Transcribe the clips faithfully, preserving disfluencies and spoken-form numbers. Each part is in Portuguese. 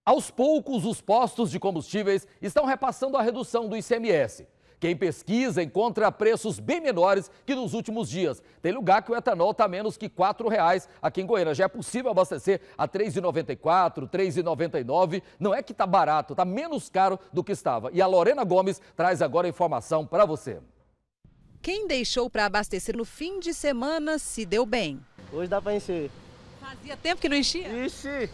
Aos poucos, os postos de combustíveis estão repassando a redução do I C M S. Quem pesquisa encontra preços bem menores que nos últimos dias. Tem lugar que o etanol está menos que quatro reais aqui em Goiânia. Já é possível abastecer a três reais e noventa e quatro centavos, três reais e noventa e nove centavos. Não é que está barato, está menos caro do que estava. E a Lorena Gomes traz agora a informação para você. Quem deixou para abastecer no fim de semana se deu bem. Hoje dá para encher. Fazia tempo que não enchia? Ixi!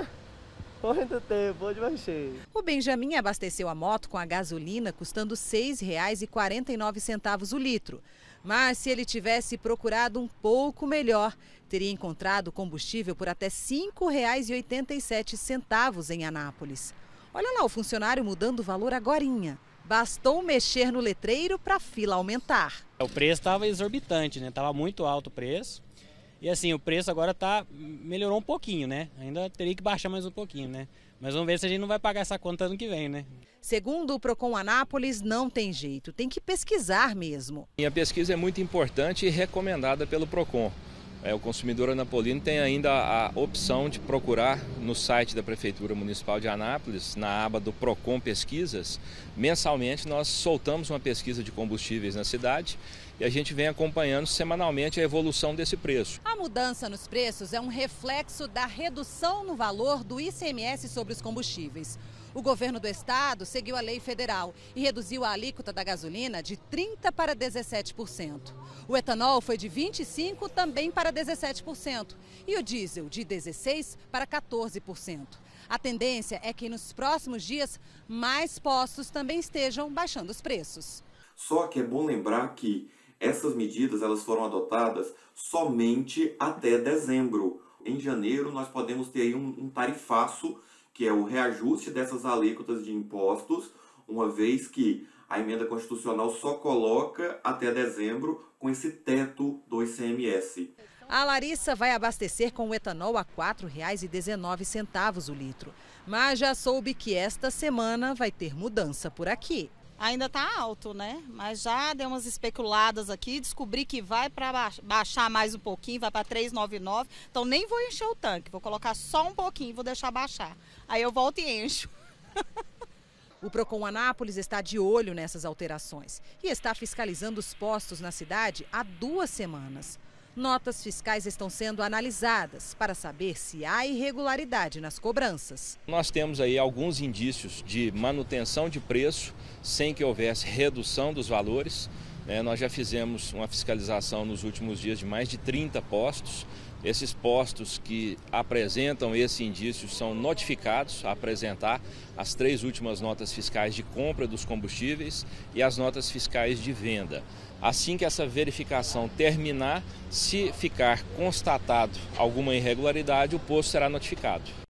Muito tempo, hoje vai encher. O Benjamin abasteceu a moto com a gasolina custando seis reais e quarenta e nove centavos o litro. Mas se ele tivesse procurado um pouco melhor, teria encontrado combustível por até cinco reais e oitenta e sete centavos em Anápolis. Olha lá o funcionário mudando o valor agorinha. Bastou mexer no letreiro para a fila aumentar. O preço estava exorbitante, né? Estava muito alto o preço. E assim, o preço agora tá, melhorou um pouquinho, né? Ainda teria que baixar mais um pouquinho, né? Mas vamos ver se a gente não vai pagar essa conta ano que vem, né? Segundo o Procon Anápolis, não tem jeito, tem que pesquisar mesmo. E a pesquisa é muito importante e recomendada pelo Procon. É, o consumidor anapolino tem ainda a opção de procurar no site da Prefeitura Municipal de Anápolis, na aba do Procon Pesquisas. Mensalmente nós soltamos uma pesquisa de combustíveis na cidade e a gente vem acompanhando semanalmente a evolução desse preço. A mudança nos preços é um reflexo da redução no valor do I C M S sobre os combustíveis. O governo do estado seguiu a lei federal e reduziu a alíquota da gasolina de trinta por cento para dezessete por cento. O etanol foi de vinte e cinco por cento também para dezessete por cento e o diesel de dezesseis por cento para quatorze por cento. A tendência é que nos próximos dias mais postos também estejam baixando os preços. Só que é bom lembrar que essas medidas elas foram adotadas somente até dezembro. Em janeiro nós podemos ter aí um, um tarifaço, que é o reajuste dessas alíquotas de impostos, uma vez que a emenda constitucional só coloca até dezembro com esse teto do I C M S. A Larissa vai abastecer com o etanol a quatro reais e dezenove centavos o litro, mas já soube que esta semana vai ter mudança por aqui. Ainda está alto, né? Mas já deu umas especuladas aqui, descobri que vai para baixar mais um pouquinho, vai para três reais e noventa e nove centavos. Então nem vou encher o tanque, vou colocar só um pouquinho e vou deixar baixar. Aí eu volto e encho. O Procon Anápolis está de olho nessas alterações e está fiscalizando os postos na cidade há duas semanas. Notas fiscais estão sendo analisadas para saber se há irregularidade nas cobranças. Nós temos aí alguns indícios de manutenção de preço sem que houvesse redução dos valores. É, nós já fizemos uma fiscalização nos últimos dias de mais de trinta postos. Esses postos que apresentam esse indício são notificados a apresentar as três últimas notas fiscais de compra dos combustíveis e as notas fiscais de venda. Assim que essa verificação terminar, se ficar constatado alguma irregularidade, o posto será notificado.